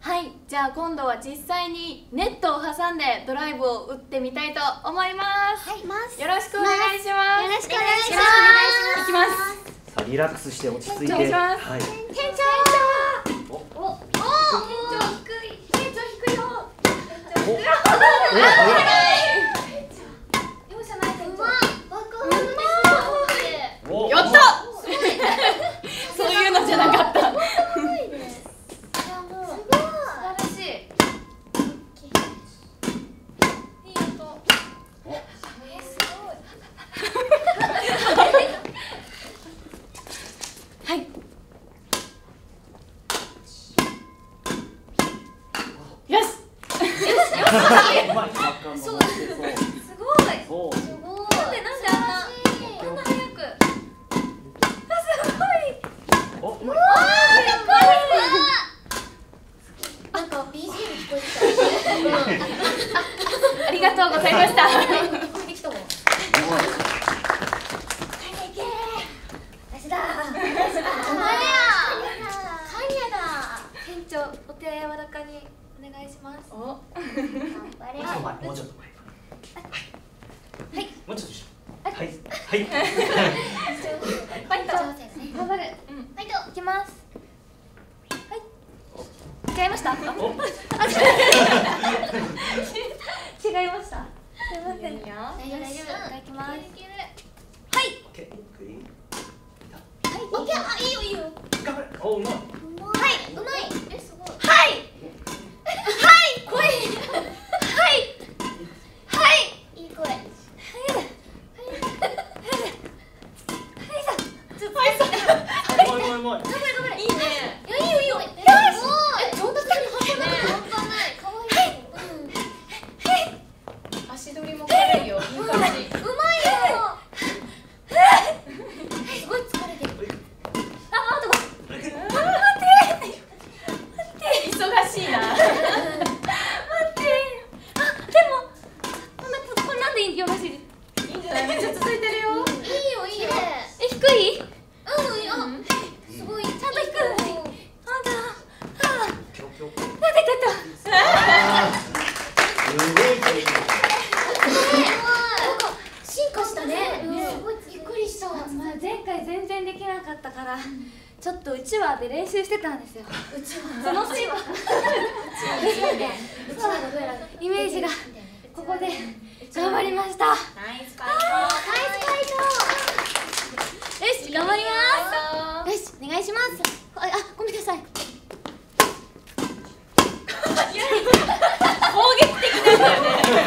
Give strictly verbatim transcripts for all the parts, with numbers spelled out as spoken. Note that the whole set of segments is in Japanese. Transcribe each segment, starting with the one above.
はい、じゃあ今度は実際にネットを挟んでドライブを打ってみたいと思います。はい、よろしくお願いします。 よろしくお願いします。 いきます。 さあリラックスして落ち着いて。 はい。店長。 お、お、 店長低い。店長低いよ。店長。容赦ない店長。やった。そういうのじゃなかった。 そう、すごい。すごい。なんでなんであんなこんな早く。あ、すごい。 お、うまい。 なんか ビージーエム 聞こえてきた。 ありがとうございました。 聞こえてきたもん。私だ。お前や。カニヤだ。店長、お手柔らかにお願いします。お。頑張れ。 もうちょっと前。 はい。 もうちょっと後ろ。はい。はい。 ファイト。 頑張る。 うん。 ファイト。いきます。はい。違いました。あ、違いました。すみません。大丈夫大丈夫。いきます。はい。 オッケー。クリーン。 はい。オッケー。あ、いいよいいよ。 頑張れ。お、うまい。 はい。うまい。え、すごい。はい。はい。声。はい。はい。いい声。はい。 うまいうまいうまい。 頑張れ頑張れ。 いいね。 いやいいよいいよ。よし。え、上達に半端ない。半端ない。可愛い。 足取りも軽いよ。いい感じ。 うまいよ。すごい疲れてる。あ、待って待って。 忙しいな。 待って。あ、でもこんなこんなんでよろしいです。 いいんじゃない？めっちゃ続いてるよ。 いいよいいよ。え、低い？うん、あ、すごい。ちゃんと低い。あんた。はあ。 キョキョ。 なんでだった。 すごい。 進化したね。すごいびっくりした。前回全然できなかったから、ちょっとうちわで練習してたんですよ。うちわ。そのせい。イメージがここで頑張りました。 ナイスファイト。 ナイスファイト。よし、頑張ります。よし、お願いします。あ、ごめんなさい。 攻撃的なんだよね。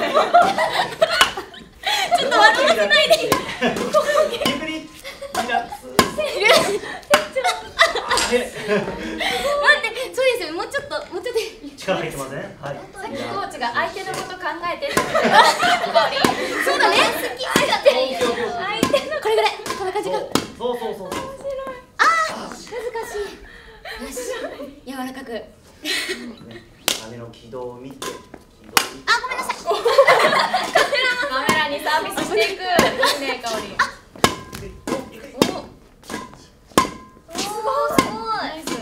ちょっと笑わせないで。 ゆっくりリラックス。 待って、そうですよ。もうちょっと、もうちょっと。 力入ってません？はい。 さっきコーチが相手のこと考えてって。 そうだね。好き好きだって。これぐらい、こんな感じが。 そうそうそうそう。 ああ、難しい。よし、柔らかく。 羽の軌道を見て。軌道を見て。 あ、ごめんなさい。 カメラにサービスしていく。いいね、香り。 すごい。 ナイス。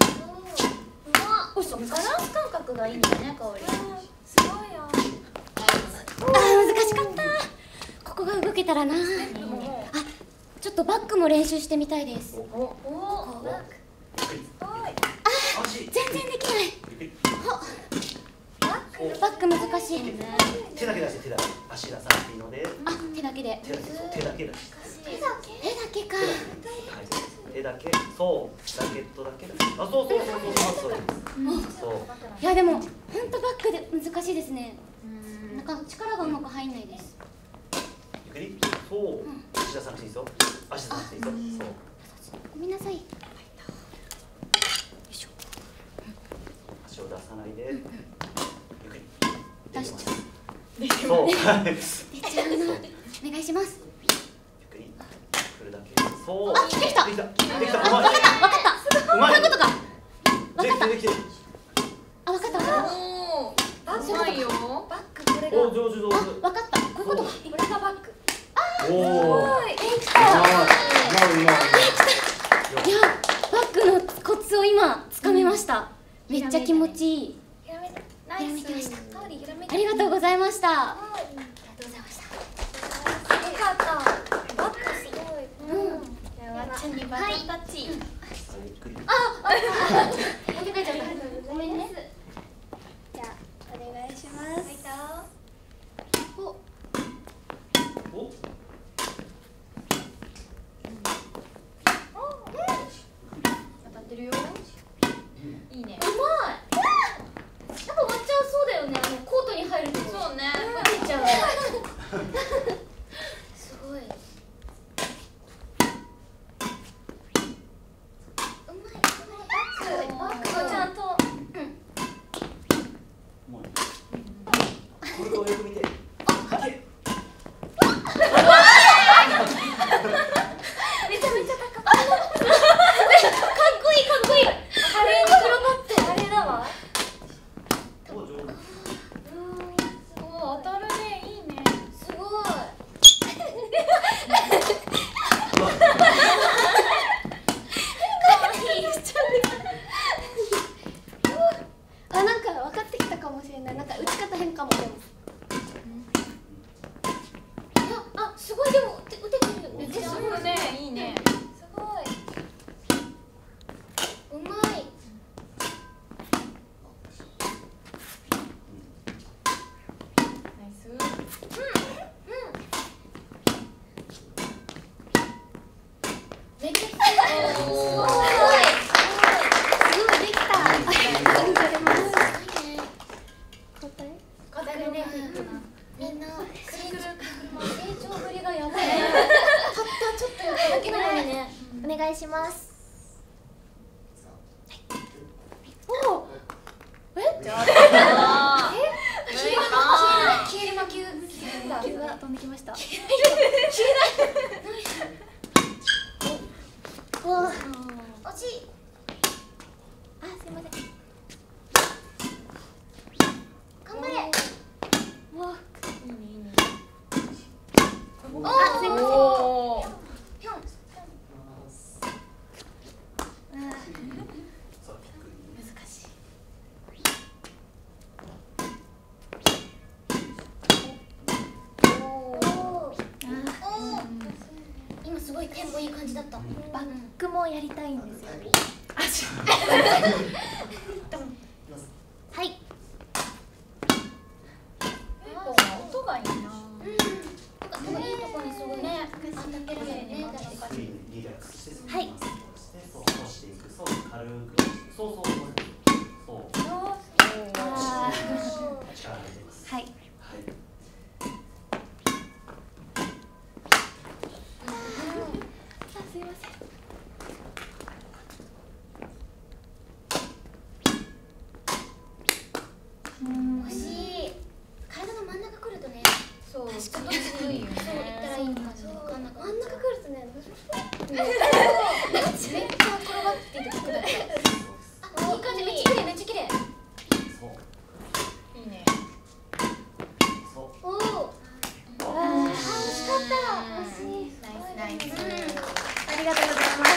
バランス感覚がいいんだね、香り。 すごいよ。 あー、難しかった。ここが動けたらな。あ、ちょっとバックも練習してみたいです。 おお。 あー、全然できない。バック難しい。 手だけ出して手だけ。足出さなくていいので。 あ、手だけで。 手だけ手だけだ。 手だけか。 手だけ。そう。ラケットだけだ。あ、そうそうそうそうそう。そう。 いやでも本当バックで難しいですね。なんか力がうまく入んないです。 ゆっくり。そう。足出さなくていいですよ。足出さなくていいですよ。そう。 ごめんなさい。よいしょ。 足を出さないで。ゆっくり。 出しちゃう。 そう。 出ちゃうな。お願いします。 ゆっくり。振るだけ。そう。 あ、できた。 できた。できた。うまい。 わかった。わかった。 うまい。 こういうことか。わかった。 できてる。 あ、わかった。 おお。うまいよ。 バックこれが。 お、上手上手。 あ、わかった。こういうことか。これがバック。 おお。 できた。 うまい。うまい。 いや、バックのコツを今つかめました。 めっちゃ気持ちいい。 ひらめいた。ナイス。 ありがとうございました。ありがとうございました。よかった。バックすごい。うん。じゃあわっちゃんにバトンタッチ。あ、あ、持って帰っちゃった。ごめんね。じゃあお願いします。お。 お。 当たってるよ。いいね。 うまい。やっぱわっちゃんそうだよね。あのコートに入ると。 そうね。 出ちゃう。すごい。バックがちゃんと。 もうね。これをよく見て。かけ。 めちゃめちゃ高かった。かっこいいかっこいい。華麗に転がってあれだわ。 お、上手。 お、当たるね。いいね。 すごい。あ、なんか分かってきたかもしれない。なんか打ち方変かも。でも。いや、あ、すごいでも打て打ててる。 めっちゃすごいね。いいね。 すごい。うまい。 ナイス。 めっちゃすごい。すごい。すごいできた。ありがとうございます。答えね。みんな成長ぶりがやばい。たったちょっとやっただけなのにね。お願いします。おお。え？ じゃあ。 え？消えない。消えない。消える魔球。消えが飛んできました。消えない。お、惜しい。あ、すいません。頑張れ。わ、 いいね。いいね。 あ、すいません。 おー。 ぴょん。難しい。今すごいテンポいい感じだった。バックもやりたいんですよ。はい。 音がいいな。 うん。なんかでもいいとこにすごいね。当たってるよね。 リラックスして。 はい。 そう押していく。そう軽く。そうそうそう。そう。 ああ。 力入れます。 はい。 はい。 すいません。惜しい。体の真ん中来るとね。そう。確かに。そう言ったらいいのか分かんなかった。真ん中来るとね。めっちゃ転がっててくだった。あ、いい感じ。めっちゃ綺麗めっちゃ綺麗。 そう。 いいね。 そう。 おお。ああ、惜しかった。惜しい。 ナイスナイス。 ありがとうございます。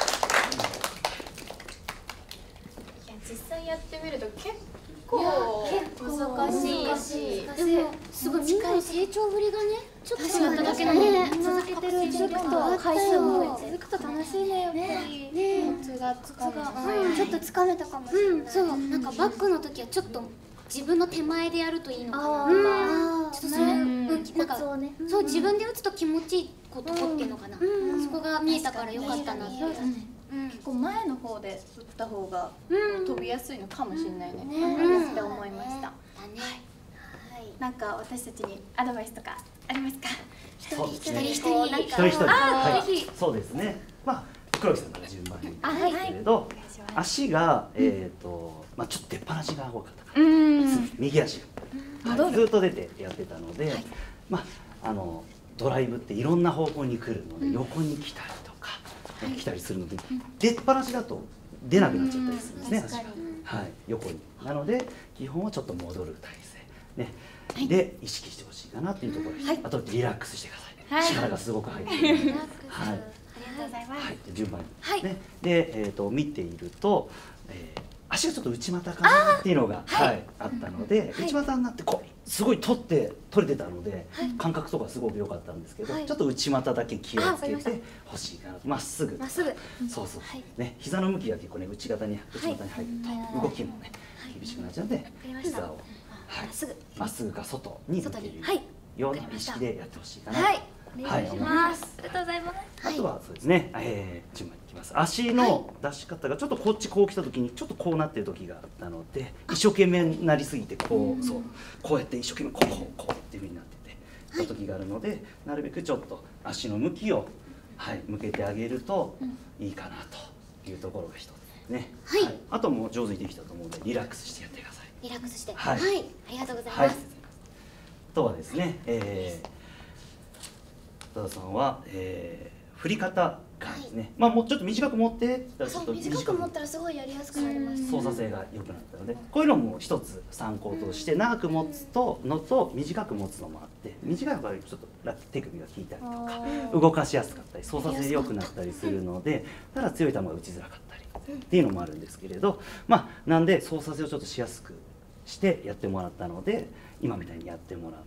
いや、実際やってみると結構難しいし、 でもすごいみんなの成長ぶりがね、ちょっとやっただけなのに続けてるうちと回数も続くと楽しいねやっぱり。ね、コツがつかめた。ちょっとつかめたかもしれない。そう、なんかバックの時はちょっと自分の手前でやるといいのかなとか、ちょっとそれなんかそう自分で打つと気持ちいいことっていうのかな。そこが見えたからよかったなって。 結構前の方で打った方が飛びやすいのかもしれないね。って思いました。なんか私たちにアドバイスとかありますか？ 一人一人一人一人一人。 あ、ぜひ。 そうですね。まあ黒木さんから順番に言うんですけれど、足がえっとまあちょっと出っ放しが多かったから、右足がずっと出てやってたので、まああのドライブっていろんな方向に来るので横に来たりとか来たりするので、出っ放しだと出なくなっちゃったりするんですね、足が。はい、横に。なので基本はちょっと戻る体勢ね。で意識してほしいかなっていうところです。あとリラックスしてください。力がすごく入っているので。はい。 ありがとうございます。 はい、順番に、ね、で、えー、と見ていると、えー、 足がちょっと内股かなっていうのがはい、あったので、内股になってこうすごい取って取れてたので、感覚とかすごく良かったんですけど、ちょっと内股だけ気をつけてほしいかなと。まっすぐ、まっすぐ、そうそうね、膝の向きが結構ね内型に内股に入ると動きもね厳しくなっちゃうので、膝をまっすぐか外に向けるような意識でやってほしいかなと。はい、思います。 ありがとうございます。 あとはそうですね、えー、順番にいきます。足の出し方がちょっとこっちこう来た時にちょっとこうなってる時があったので、一生懸命になりすぎてこうそうこうやって一生懸命こうこうこうっていう風になっててた時があるので、なるべくちょっと足の向きをはい向けてあげるといいかなというところが一つですね。はい。あとも上手にできたと思うのでリラックスしてやってください。 リラックスして。はい。ありがとうございます。 あとはですね、えー多田さんは、えー、振り方がですね、はい、まあもうちょっと短く持って、 ちょっと短く持ったらすごいやりやすくなります。 操作性が良くなったので、こういうのも一つ参考として長く持つとのと短く持つのもあって、短い方がちょっと手首が効いたりとか動かしやすかったり操作性良くなったりするので、ただ強い球が打ちづらかったりっていうのもあるんですけれど、まあなんで操作性をちょっとしやすくしてやってもらったので、今みたいにやってもらって、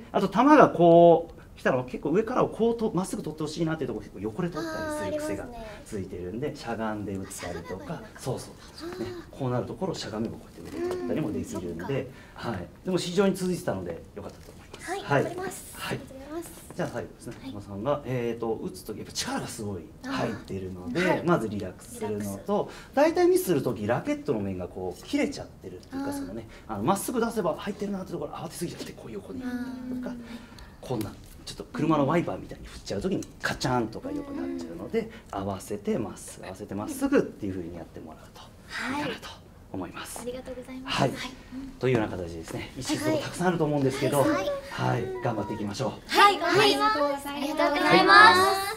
あと球がこう来たら結構上からをこうとまっすぐ取ってほしいなっていうところ結構横で取ったりする癖がついてるんで、しゃがんで打ったりとか、そうそうね、こうなるところをしゃがみもこうやって上で取ったりもできるんで、はい、でも非常に続いてたので良かったと思います。 はい、頑張ります。 はい。じゃあ最後ですね、浜さんがえっと打つ時やっぱ力がすごい入っているので、まずリラックスするのと、大体ミスする時ラケットの面がこう切れちゃってるっていうか、そのね、あのまっすぐ出せば入ってるなってところ慌てすぎちゃってこう横にとか、こんなちょっと車のワイパーみたいに振っちゃう時にカチャンとか良くなっちゃうので、合わせてまっすぐ合わせてまっすぐっていう風にやってもらうといいかなと思います。 ありがとうございます。 はい。というような形でですね、意識することたくさんあると思うんですけど、はい、頑張っていきましょう。 はい、頑張ります。ありがとうございます。